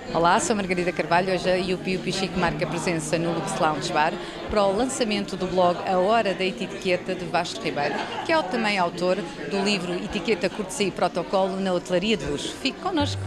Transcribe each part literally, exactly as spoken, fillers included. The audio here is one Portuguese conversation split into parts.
Olá, sou Margarida Carvalho. Hoje a Yupi Yupi Chic marca presença no Lux Lounge Bar para o lançamento do blog A Hora da Etiqueta de Vasco Ribeiro, que é também autor do livro Etiqueta, Cortesia e Protocolo na Hotelaria de Luxo. Fique connosco.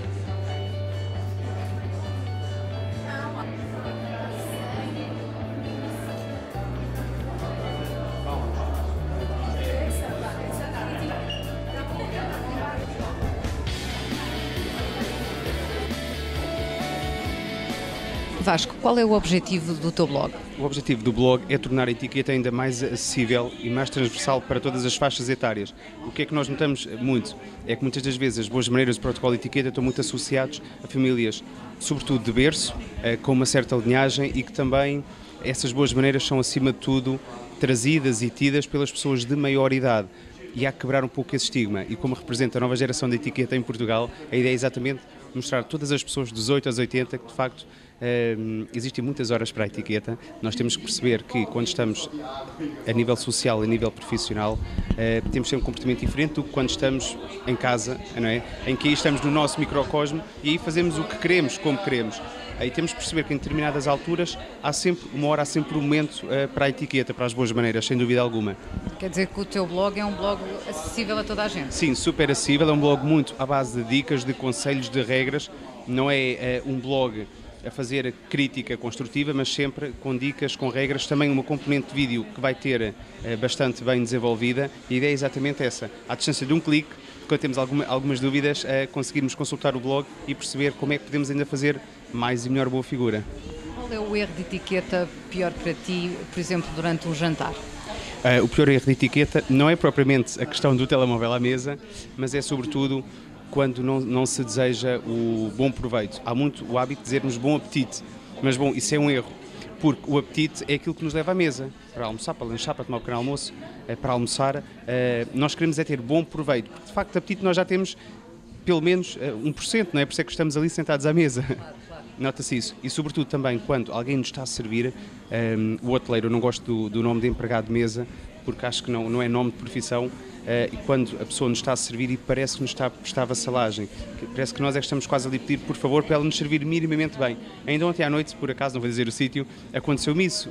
Vasco, qual é o objetivo do teu blog? O objetivo do blog é tornar a etiqueta ainda mais acessível e mais transversal para todas as faixas etárias. O que é que nós notamos muito? É que muitas das vezes as boas maneiras de protocolo e etiqueta estão muito associados a famílias, sobretudo de berço, com uma certa linhagem, e que também essas boas maneiras são, acima de tudo, trazidas e tidas pelas pessoas de maior idade. E há que quebrar um pouco esse estigma. E como representa a nova geração de etiqueta em Portugal, a ideia é exatamente mostrar a todas as pessoas dos oito aos oitenta que, de facto, Uh, existem muitas horas para a etiqueta. Nós temos que perceber que quando estamos a nível social, a nível profissional, uh, temos sempre um comportamento diferente do que quando estamos em casa, não é? Em que aí estamos no nosso microcosmo e aí fazemos o que queremos, como queremos. Aí temos que perceber que em determinadas alturas há sempre uma hora, há sempre um momento uh, para a etiqueta, para as boas maneiras, sem dúvida alguma. Quer dizer que o teu blog é um blog acessível a toda a gente? Sim, super acessível, é um blog muito à base de dicas, de conselhos, de regras. Não é uh, um blog a fazer crítica construtiva, mas sempre com dicas, com regras, também uma componente de vídeo que vai ter uh, bastante bem desenvolvida. E a ideia é exatamente essa, à distância de um clique, quando temos alguma, algumas dúvidas, uh, conseguirmos consultar o blog e perceber como é que podemos ainda fazer mais e melhor boa figura. Qual é o erro de etiqueta pior para ti, por exemplo, durante um jantar? Uh, o pior erro de etiqueta não é propriamente a questão do telemóvel à mesa, mas é sobretudo quando não, não se deseja o bom proveito. Há muito o hábito de dizermos bom apetite, mas bom, isso é um erro, porque o apetite é aquilo que nos leva à mesa, para almoçar, para lanchar, para tomar um pequeno almoço, para almoçar. Nós queremos é ter bom proveito, porque de facto apetite nós já temos pelo menos um por cento, não é? Por isso é que estamos ali sentados à mesa. Claro, claro. Nota-se isso. E sobretudo também quando alguém nos está a servir, um, o hoteleiro, eu não gosto do, do nome de empregado de mesa, porque acho que não, não é nome de profissão. Uh, e quando a pessoa nos está a servir e parece que nos está a prestar vassalagem, que parece que nós é que estamos quase ali a pedir por favor para ela nos servir minimamente bem. Ainda ontem à noite, por acaso, não vou dizer o sítio, aconteceu-me isso.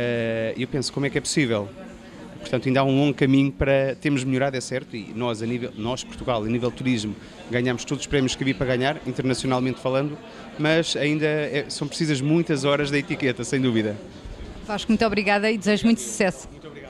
E uh, eu penso, como é que é possível? Portanto, ainda há um longo caminho para termos melhorado, é certo, e nós, a nível, nós Portugal, a nível turismo, ganhamos todos os prémios que havia para ganhar, internacionalmente falando, mas ainda é, são precisas muitas horas da etiqueta, sem dúvida. Vasco, muito obrigada e desejo muito sucesso. Muito obrigado.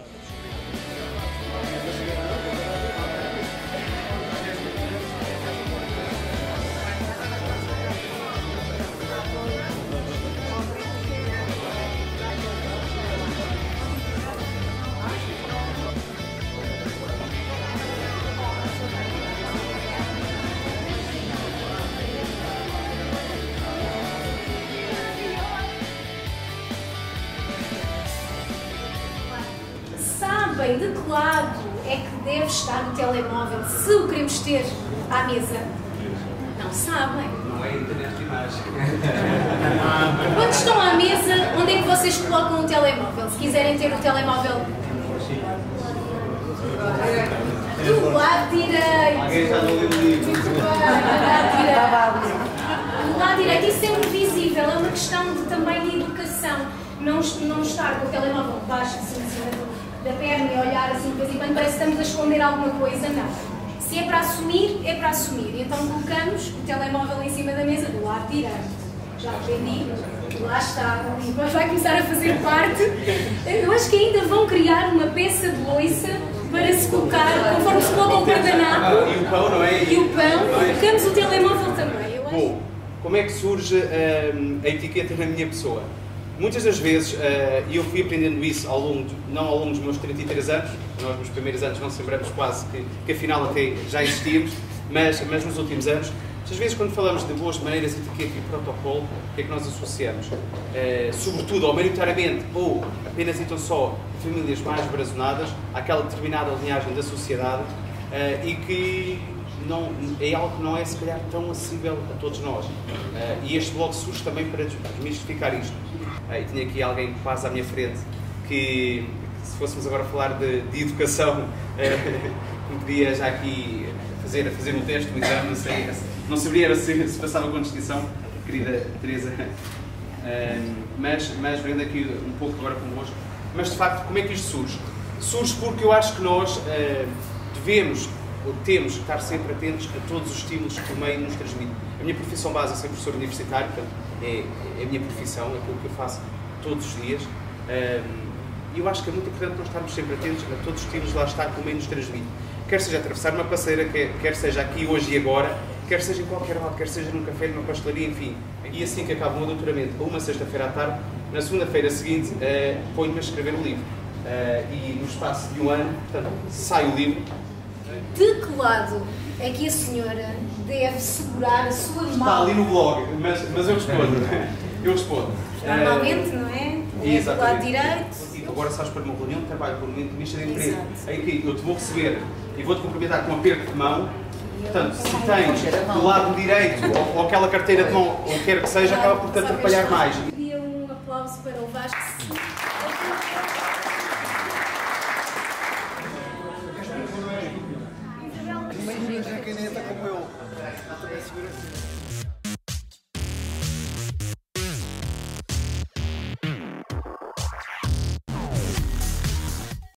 Sabem de que lado é que deve estar o telemóvel se o queremos ter à mesa? Não sabem. Não é internet de imagem. Quando estão à mesa, onde é que vocês colocam o telemóvel? Se quiserem ter o telemóvel do lado direito. Alguém já não leu o livro. Muito bem, do lado direito. Do lado direito, isso é muito visível, é uma questão de, também de educação. Não, não estar com o telemóvel debaixo assim, da perna e olhar assim de vez em quando, parece que estamos a esconder alguma coisa. Não. Se é para assumir, é para assumir. Então colocamos o telemóvel em cima da mesa do lado direito. Já aprendi, lá está. E depois vai começar a fazer parte. Eu acho que ainda vão criar uma peça de loiça para se colocar, conforme se coloca o guardanapo. Ah, e o pão, não é? E o pão, colocamos o telemóvel também. Eu acho. Bom, como é que surge uh, a etiqueta na minha pessoa? Muitas das vezes, e uh, eu fui aprendendo isso ao longo, de, não ao longo dos meus trinta e três anos, nós nos primeiros anos não nos lembramos quase que, que afinal até já existíamos, mas, mas nos últimos anos, às vezes quando falamos de boas maneiras, etiqueta e protocolo, o que é que nós associamos? Uh, sobretudo, ou maioritariamente, ou apenas e tão só, famílias mais brazonadas, àquela determinada linhagem da sociedade, uh, e que não, é algo que não é, se calhar, tão acessível a todos nós. Uh, e este blog surge também para desmistificar isto. Uh, e tinha aqui alguém quase à minha frente que, se fôssemos agora falar de, de educação, uh, me podia já aqui fazer, fazer um teste, um exame, não sei, não saberia se, se passava com distinção, querida Teresa, um, mas, mas vendo aqui um pouco agora convosco, mas de facto como é que isto surge? Surge porque eu acho que nós uh, devemos, ou temos, estar sempre atentos a todos os estímulos que o meio nos transmite. A minha profissão base é ser professor universitário, portanto, é, é a minha profissão, é aquilo que eu faço todos os dias. E eu acho que é muito importante nós estarmos sempre atentos a todos os estímulos lá está que o meio nos transmite. Quer seja atravessar uma passeira, quer, quer seja aqui, hoje e agora, quer seja em qualquer lado, quer seja num café, numa pastelaria, enfim. E assim que acaba o meu doutoramento, uma sexta-feira à tarde, na segunda-feira seguinte, uh, ponho-me a escrever o livro. Uh, e no espaço de um ano, portanto, sai o livro. De que lado é que a senhora deve segurar a sua mão? Está ali no blog, mas, mas eu respondo. Eu respondo. Normalmente, uh, não é? É do lado direito. Agora sabes para uma reunião de trabalho, para uma entrevista de emprego, em que eu te vou receber e vou-te cumprimentar com um aperto de mão. Portanto, se tens do lado direito ou, ou aquela carteira de mão, ou quer que seja, acaba por te atrapalhar mais. Queria um aplauso para o Vasco. Uma caneta como eu. Eu também seguro assim.